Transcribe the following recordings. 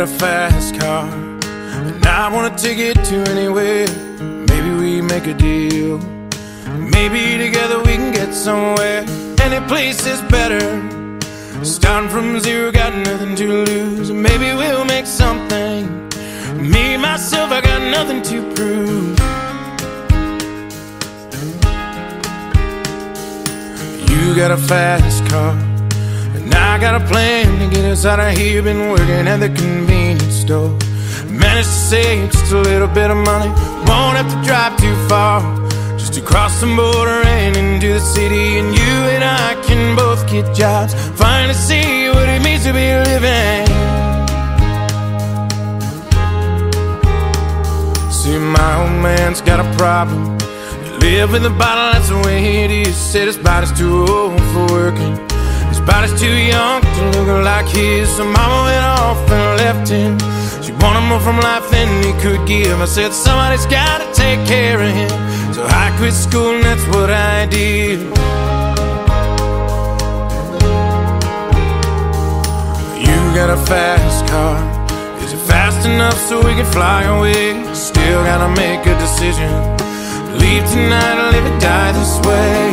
got a fast car, and I wanna take it to anywhere. Maybe we make a deal. Maybe together we can get somewhere. Any place is better. Starting from zero, got nothing to lose. Maybe we'll make something. Me, myself, I got nothing to prove. You got a fast car, and I got a plan to get us out of here. Been working at the convenience store. Managed to save just a little bit of money. Won't have to drive too far, just to cross the border and into the city. And you and I can both get jobs, finally see what it means to be living. See, my old man's got a problem. You live with a bottle, that's the way it is. Said his body's too old for working, his body's too young to look like his. So mama went off and left him. She wanted more from life than he could give. I said somebody's gotta take care of him. So I quit school and that's what I did. You got a fast car. Is it fast enough so we can fly away? Still gotta make a decision. Leave tonight or live or die this way.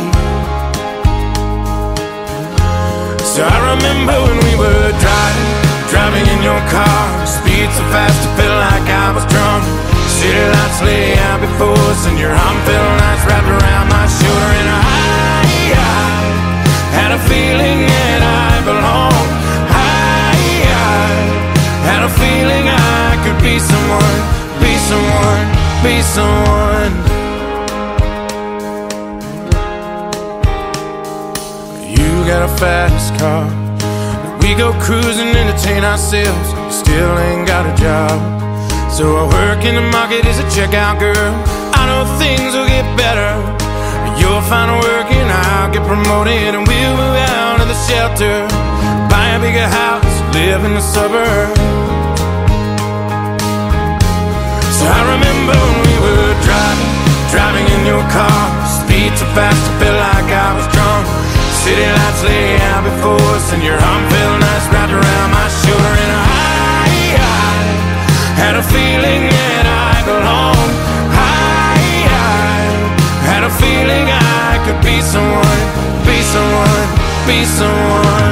So I remember when we were driving in your car. Speed so fast it felt like I was drunk. City lights lay out before us, and your arm felt nice wrapped around my shoulder. And I had a feeling that I belonged. I had a feeling I could be someone, be someone, be someone. You got a fast car. We go cruising, entertain ourselves. Still ain't got a job, so I work in the market as a checkout girl. I know things will get better. You'll find work and I'll get promoted, and we'll move out of the shelter, buy a bigger house, live in the suburbs. So I remember when we were driving in your car. Speed so fast it felt like I was drunk. City lights lay out before us, and your arm felt nice wrapped around my shoulder. And I had a feeling that I belonged. I had a feeling I could be someone, be someone, be someone.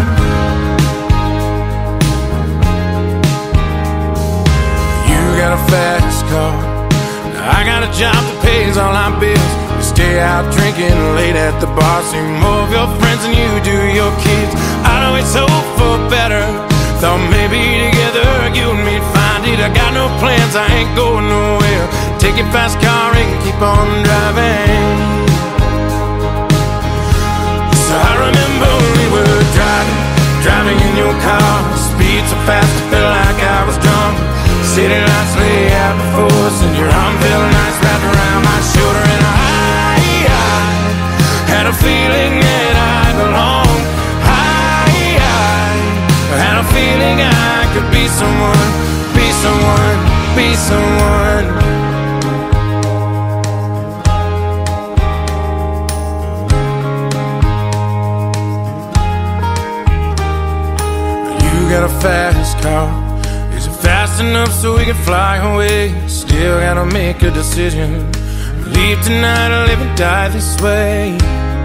You got a fast car, I got a job that pays all our bills. We stay out drinking late at the bar, see more of your friends than you do your kids. I'd always hope for better. Thought maybe together you and me'd find it. I got no plans, I ain't going nowhere. Take your fast car and keep on driving. So I remember when we were driving in your car. Speed so fast it felt like I was drunk. City lights lay out before us, and your arm felt nice wrapped around my shoulder. And I had a feeling that I belonged. I had a feeling I could be someone, be someone, be someone. You got a fast car. Is it fast enough so we can fly away? Still gotta make a decision. Leave tonight or live and die this way.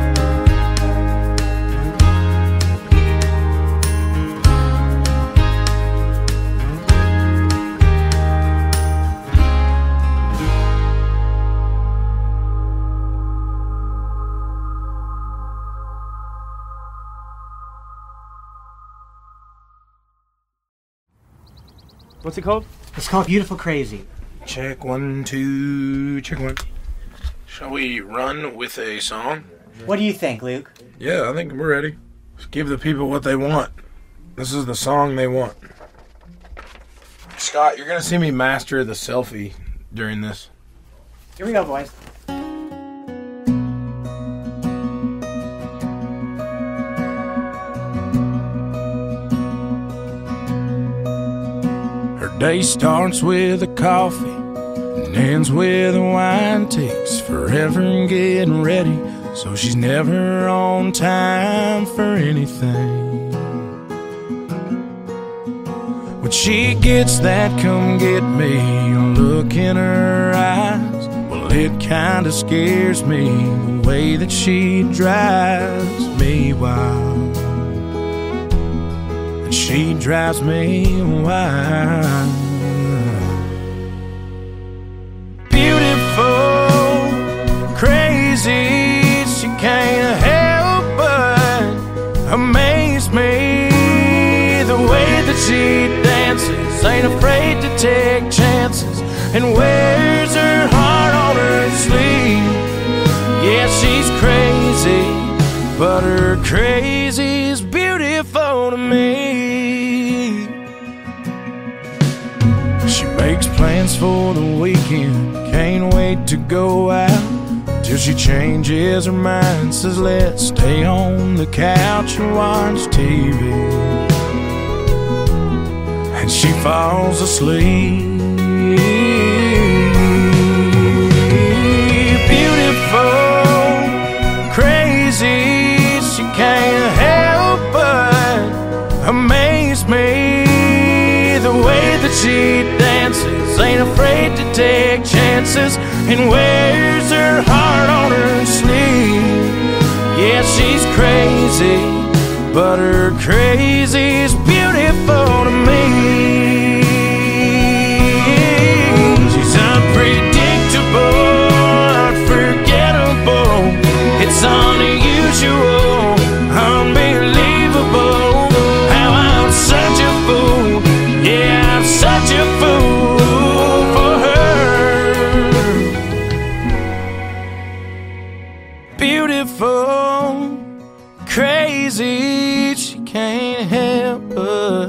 What's it called? It's called Beautiful Crazy. Check 1, 2, check 1. Shall we run with a song? What do you think, Luke? Yeah, I think we're ready. Let's give the people what they want. This is the song they want. Scott, you're going to see me master the selfie during this. Here we go, boys. Day starts with a coffee and ends with a wine. Takes forever getting ready, so she's never on time for anything. When But she gets that come get me look in her eyes. Well, it kinda scares me the way that she drives me wild. And she drives me wild. Beautiful, crazy, she can't help but amaze me. The way that she dances, ain't afraid to take chances, and wears her heart on her sleeve. Yeah, she's crazy, but her crazy's beautiful to me. She makes plans for the weekend, can't wait to go out, till she changes her mind, says let's stay on the couch and watch TV. And she falls asleep. Beautiful, crazy, she can't help but amaze me. The way that she dances, ain't afraid to take chances, and wears her heart on her sleeve. Yeah, she's crazy, but her crazy's beautiful to me. She's unpredictable, unforgettable. It's unusual, unbelievable, how I'm such a fool. Yeah, I'm such a fool for her. Beautiful, crazy, she can't help but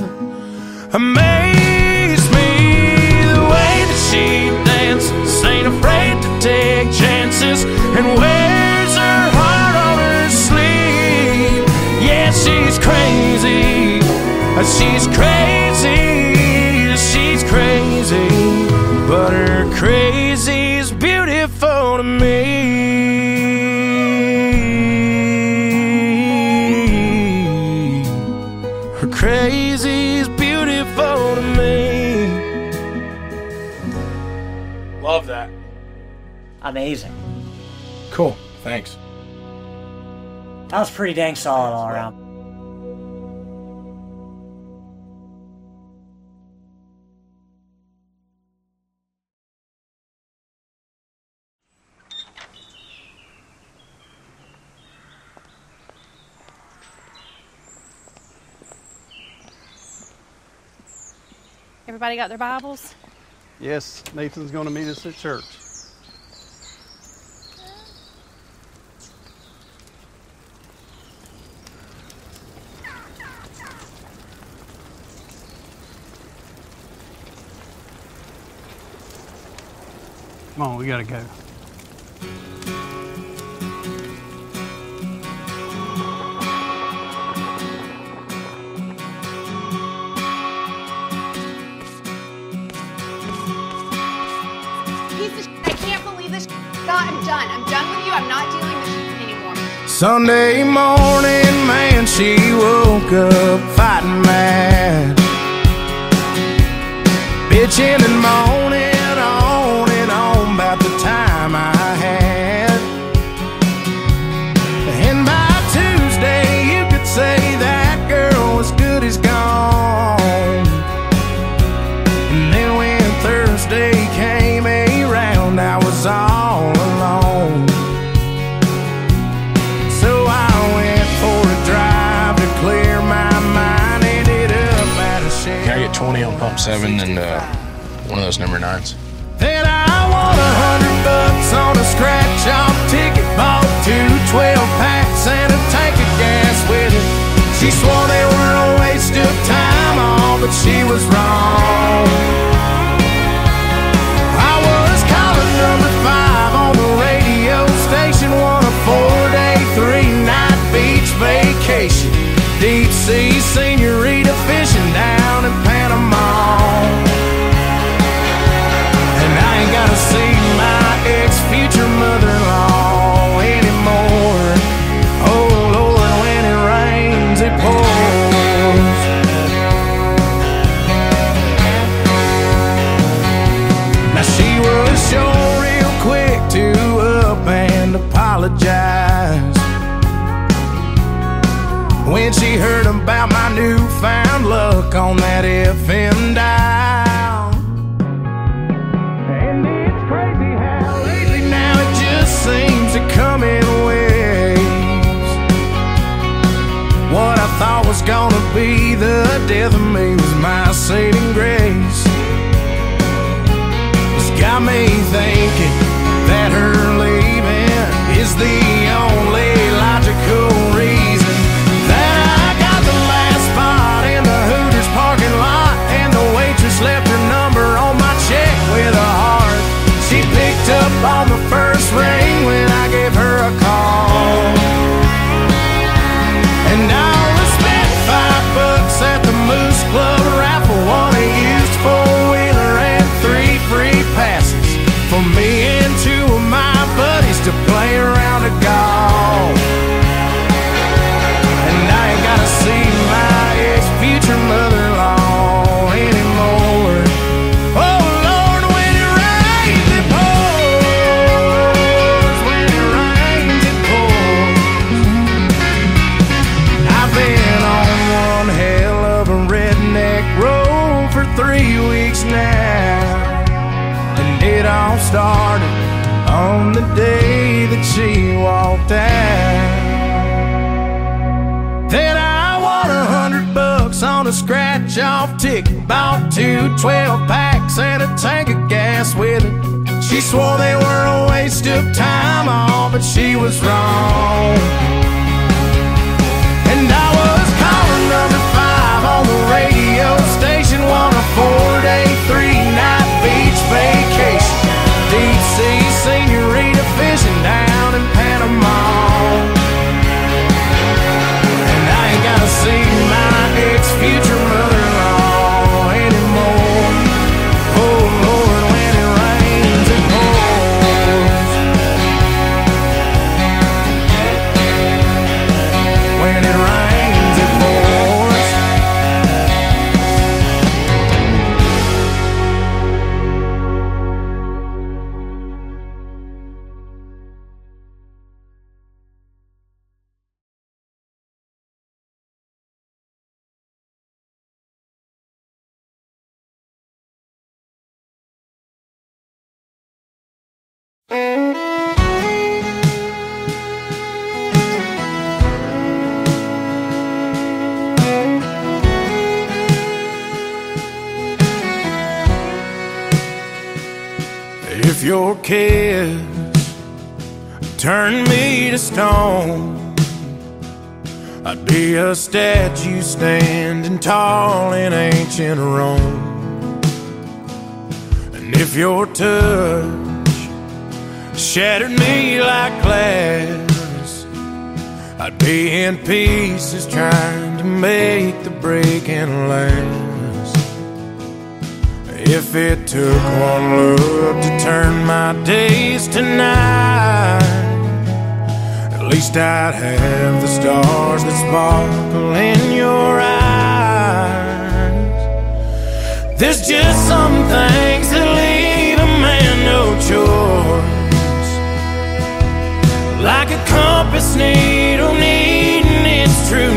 amaze me. The way that she dances, ain't afraid to take chances, and wears her heart on her sleeve. Yeah, she's crazy, she's crazy, she's crazy, but her crazy's beautiful to me. Crazy's beautiful to me. Love that. Amazing. Cool, thanks. That was pretty dang solid all around. Everybody got their Bibles? Yes, Nathan's going to meet us at church. Come on, we gotta go. I'm done. I'm done with you. I'm not dealing with you anymore. Sunday morning, man, she woke up fighting mad, bitching and moaning on and on about the time I had. And by Tuesday, you could say that girl was good as gone. And then when Thursday came around, I was all alone. So I went for a drive to clear my mind. Ended up at a shelter. Can I get 20 on pump 7 and one of those number 9s? Then I won $100 on a scratch-off ticket. Bought 2 12-packs and a tank of gas with it. She swore they were a waste of time, all, but she was wrong. I was calling number 5 on the radio station, won a 4-day, 3-night beach vacation. Deep sea senorita fishing down in Panama. And I ain't gotta see my ex-future mother-in-law anymore. Oh Lord, when it rains, it pours. when she heard about my newfound luck on that FM dial. And it's crazy how lately now it just seems to come in waves. What I thought was gonna be the death of me was my saving grace. It's got me thinking that her leaving is the only logical reason that I got the last spot in the Hooters parking lot, and the waitress left her number on my check with a heart. She picked up on the first ring when I gave her a call, and I only spent $5 at the Moose Club raffle, won a used four-wheeler and 3 free passes for me and 2 of my buddies to play around a golf. And I ain't gotta see my ex-future mother-in-law anymore. Oh Lord, when it rains it pours, when it rains it pours. I've been on one hell of a redneck road for 3 weeks now, and it all started on the day that she walked out. Then I won $100 on a scratch-off ticket, bought 2 12-packs and a tank of gas with it. She swore they were a waste of time, all, but she was wrong. And I was calling number 5 on the radio station, won a 4-day, 3-night beach vacation, deep sea senorita fishing down in Panama. And I ain't gotta see my ex-future mother-in-law anymore. Oh Lord, when it rains it pours. When it rains it pours. If your kids turn me to stone, I'd be a statue standing tall in ancient Rome. And if your touch shattered me like glass, I'd be in pieces trying to make the breaking last. If it took one look to turn my days to night, at least I'd have the stars that sparkle in your eyes. There's just some things that leave a man no choice, like a compass needle needing its true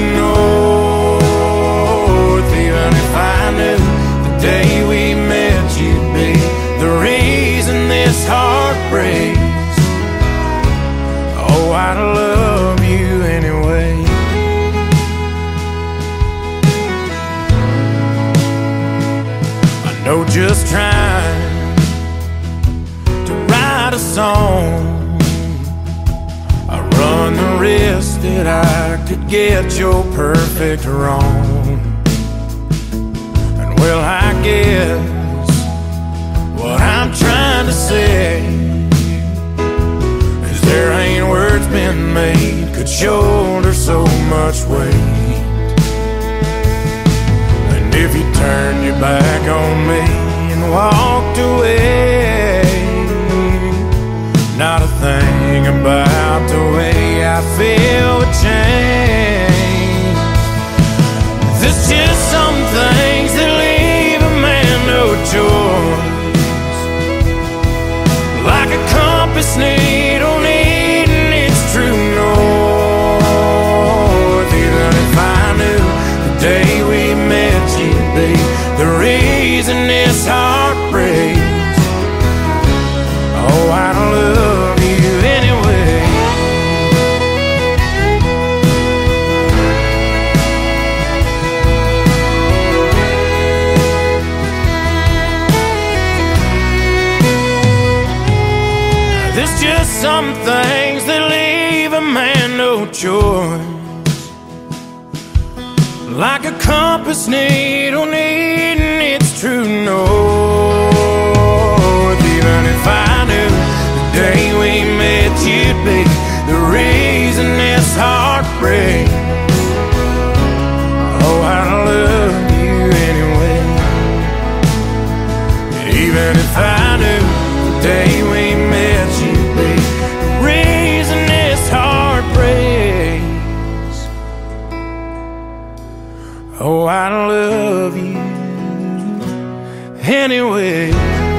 north. Even if I knew the day we met you'd be the reason this heart breaks, oh, I'd love you anyway. I know just trying to write a song, I run the risk that I could get your perfect wrong. And well, I guess what I'm trying to say is there ain't words been made could shoulder so much weight. And if you turned your back on me and walked away, not a thing about the way I feel would change. There's just some things that leave a man no choice, like a compass needle needing its true north. Even if I There's just some things that leave a man no choice, like a compass needle needing its true north. Even if I knew the day we met you'd be the reason this heart breaks, oh, I love you anyway. Even if I knew the day we met you'd be the reason this heart breaks, oh, I love you anyway.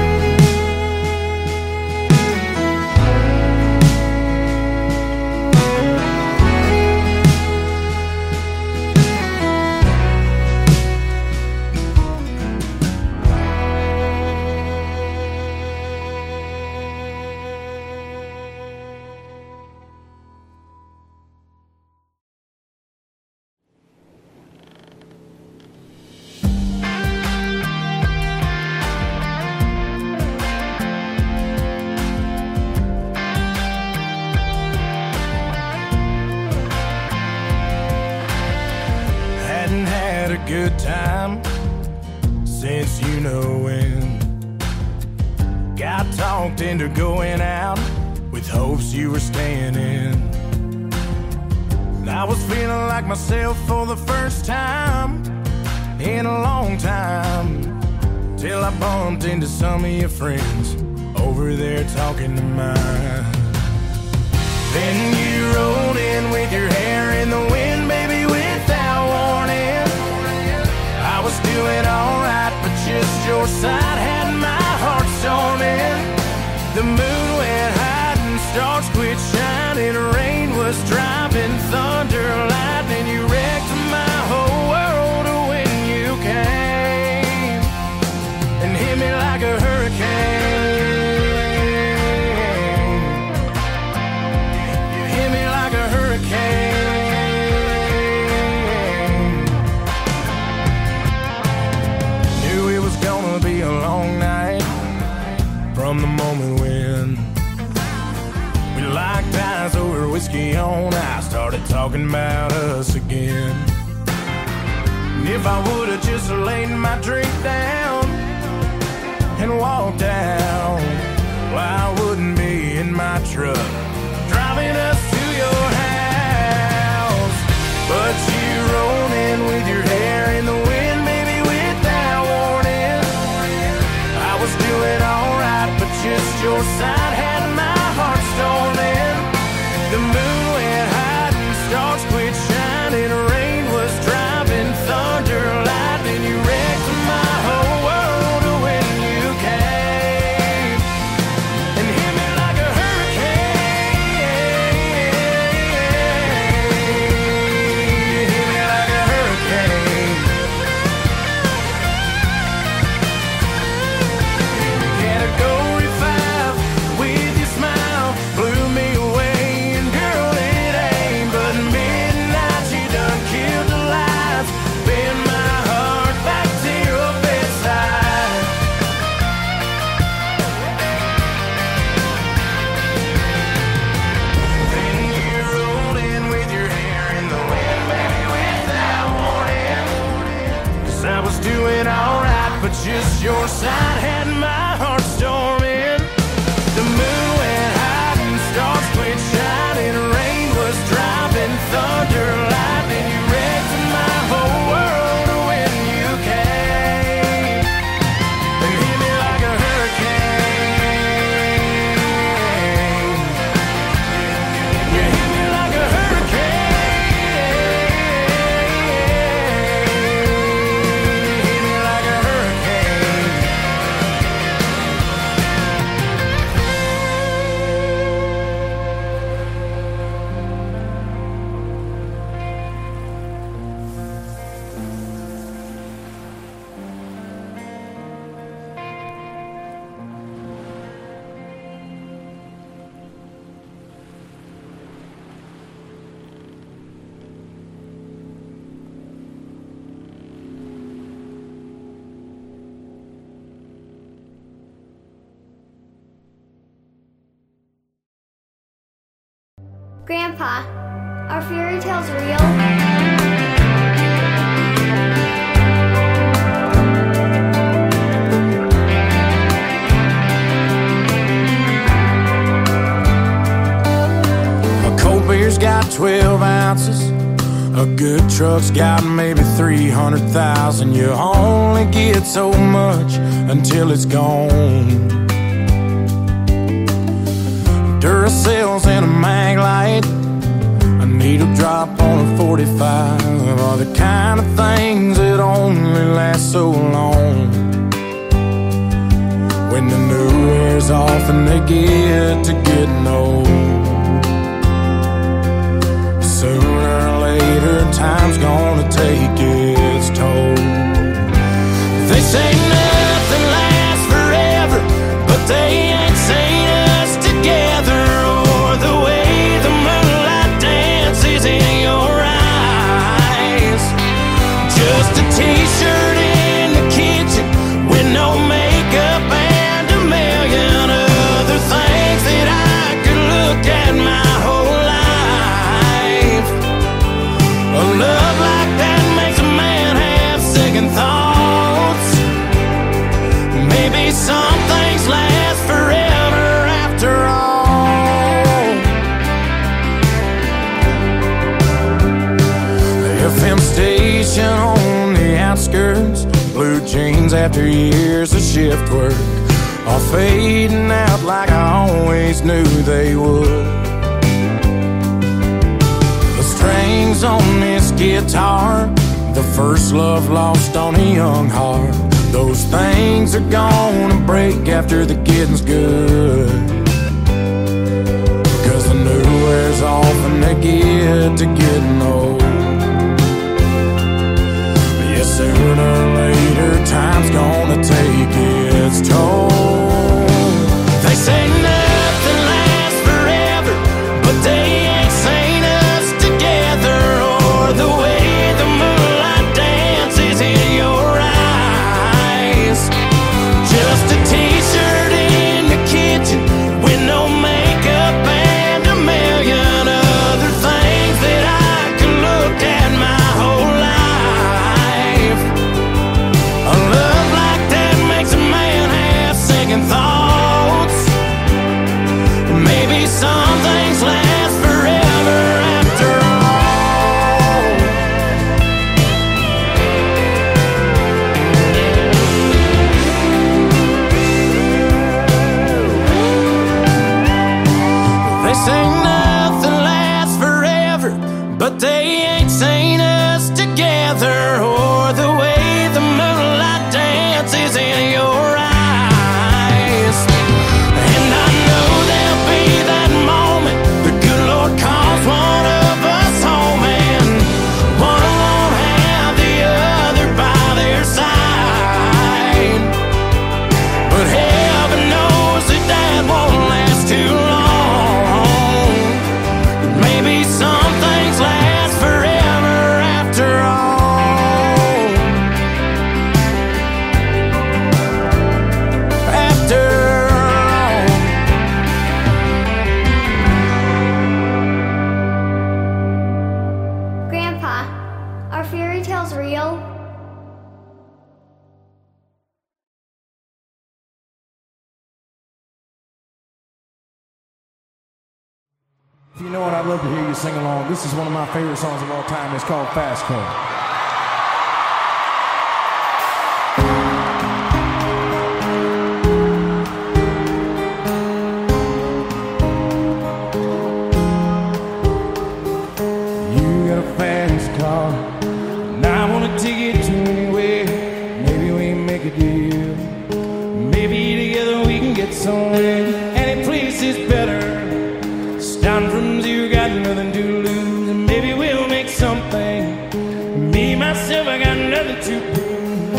Good time since you know when. Got talked into going out with hopes you were staying in. I was feeling like myself for the first time in a long time, till I bumped into some of your friends over there talking to mine. Then you rolled in with your hair in the wind, baby, without warning. I was doing alright, but just your side had my heart storming. The moon went high and stars quit shining. Rain was driving, thunder, lightning. You wrecked my whole world when you came and hit me like a hurricane. You hit me like a hurricane. Be a long night from the moment when we locked eyes over whiskey on ice, started talking about us again. And if I would've just laid my drink down and walked out, well, I wouldn't be in my truck driving us to your house. But you rolled in with your hair in the wind, baby, without warning. I was doing alright, but just your side had my heart storming. The moon went high and stars quit shining. Rain was driving, thunder, lightning. You wrecked my whole world when you came and hit me like a hurricane. Grandpa, are fairy tales real? Beer's got 12 ounces. A good truck's got maybe 300,000. You only get so much until it's gone. Duracell's in a mag light, a needle drop on a 45 are the kind of things that only last so long. When the new wears off and they get to getting old, sooner or later, time's gonna take its toll. They say nothing lasts forever, but they ain't seen us together, or the way the moonlight dances in your eyes. Just a t-shirt in the kitchen with no makeup and a million other things that I could look at my whole life. A love like that makes a man have second thoughts. Maybe some things last forever after all. The FM station on the outskirts, blue jeans after years of shift work, are fading out like I always knew they would. Strings on this guitar, the first love lost on a young heart. Those things are gonna break after the getting's good, 'cause the new wears off and they get to getting old. Yeah, sooner or later, time's gonna take its toll. They say nothing lasts forever, but they ain't seen us together, or the way the moonlight dances in your eyes. Just a t-shirt in the kitchen with no makeup and a million other things that I can look at my whole life. A love like that makes a man have second thoughts. Maybe some things last forever after all. They say nothing lasts forever, but they ain't seen us together, or the way the moonlight dances in your eyes. And I know there'll be that moment the good Lord calls one of us home, and one won't have the other by their side. But heaven knows that that won't last too long. Maybe some things last forever after all. After all. Grandpa, are fairy tales real? If you know what, I'd love to hear you sing along. This is one of my favorite songs of all time. It's called Fast Car. You got a fast car, and I wanna take it to anywhere. Maybe we make a deal. Maybe together we can get somewhere. Any place is better. Starting from zero, got nothing to lose, and maybe we'll make something. Me, myself, I got nothing to prove.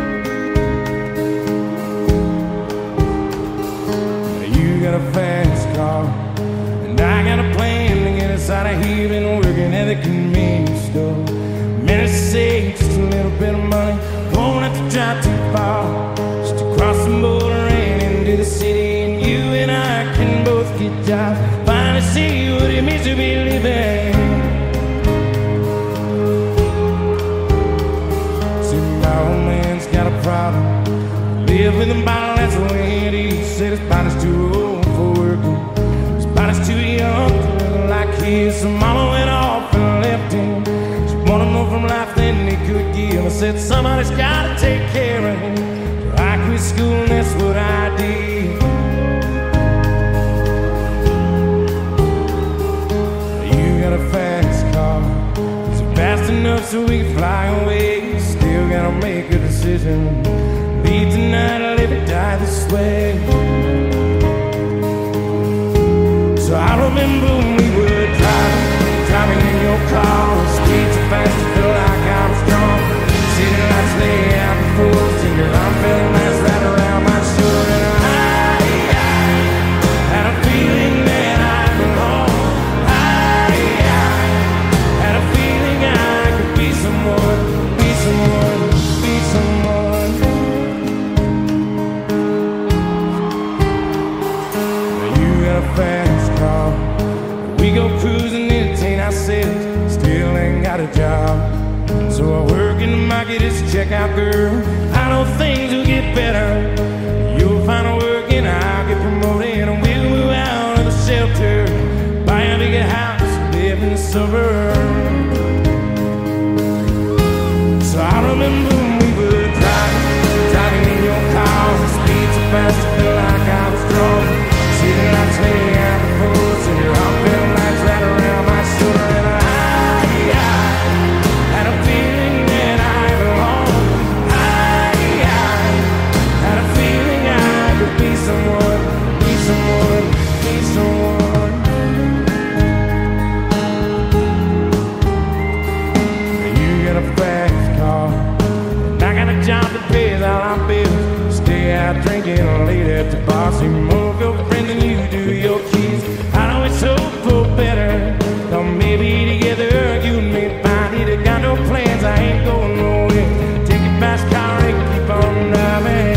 You got a fast car, and I got a plan to get us out of here. Been working at the convenience store. Managed to save just a little bit of money. Won't have to drive too far, just to cross the border and into the city. And you and I can both get jobs, finally see what it means to be living. So mama went off and left him. She wanted more from life than he could give. I said somebody's gotta take care of him. So I quit school and that's what I did. You got a fast car, is it fast enough so we can fly away? Still gotta make a decision. Leave tonight or live or die this way. So I remember when we were driving in your car. Speed so fast I felt like I was drunk. City lights lay out before us, and your arm felt nice right around my shoulder. And I had a feeling that I belonged. I had a feeling I could be someone, be someone, be someone. Now you got a fast car. We go cruising, entertain ourselves. Still ain't got a job. So I work in the market as a checkout girl. I know things will get better. You'll find a work and I'll get promoted, and we'll move out of the shelter, buy a bigger house, live in the suburbs. So I remember when we were driving in your car. Speed so fast I felt like I was drunk. City lights lay out before us, and your arm felt nice right around my shoulder. And I had a feeling that I belonged. I had a feeling I could be someone, be someone, be someone. You got a fast car, and I got a job that pays all our bills. Stay out drinking late at the bar, see more of your friends than you do your kids. I know it's hope for better. Thought maybe together you and me find it. I got no plans, I ain't going nowhere. Take your fast car and keep on driving.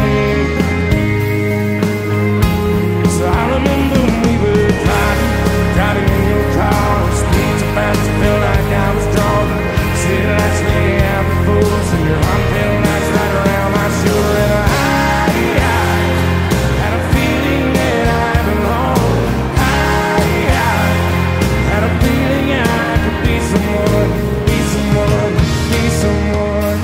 So I remember when we were driving in your car. Speed so fast I felt like I was drunk. City lights lay out before us, and your arm felt nice right around my shoulder. And I had a feeling that I belonged. I had a feeling I could be someone, be someone, be someone.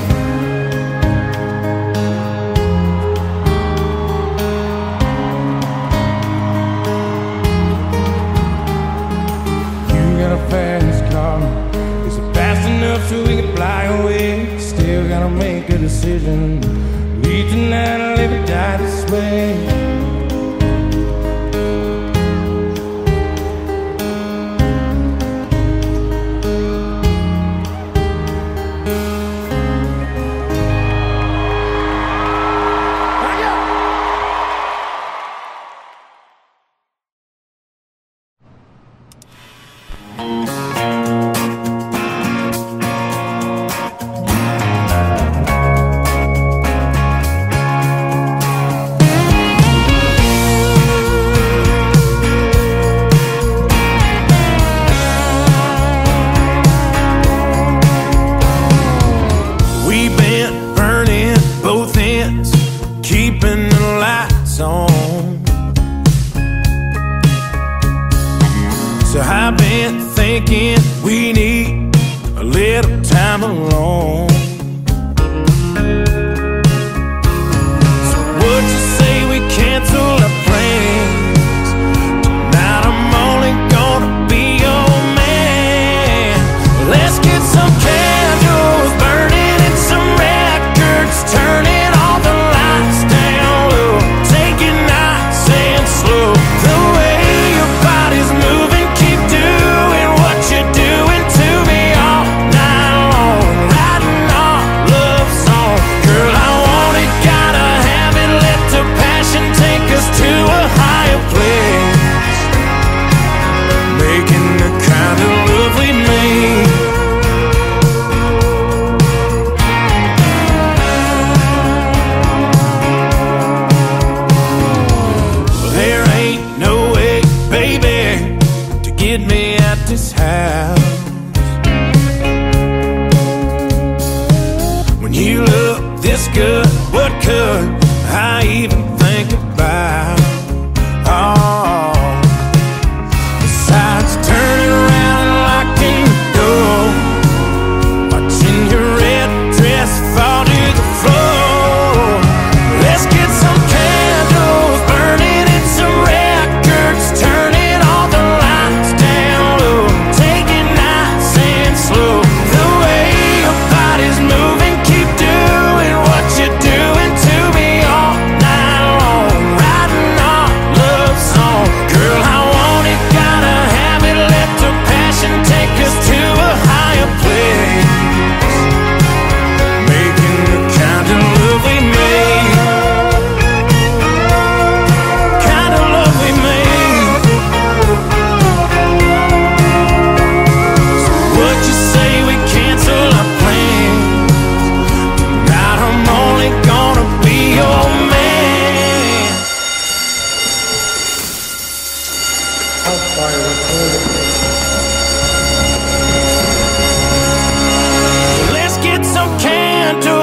You got a fast car, is it fast enough so we can fly away? Still gotta make a decision. Leave tonight or live or die this way. We've been burning both ends, keeping the lights on. So I've been thinking we need a little time alone. So would you say we cancel our plans? Tonight I'm only gonna be your man. Let's get some candles burning and some records, turning all the lights down low, take it nice and slow. The way your body's moving, keep doing what you're doing to me all night long, writing our love song. Girl, I want it, gotta have it, let the passion take us to a higher place, making the kind of love we made. There ain't no way, baby, to get me at this house. When you look this good, what could I even think about? Oh, besides turning around and Let's get some candles.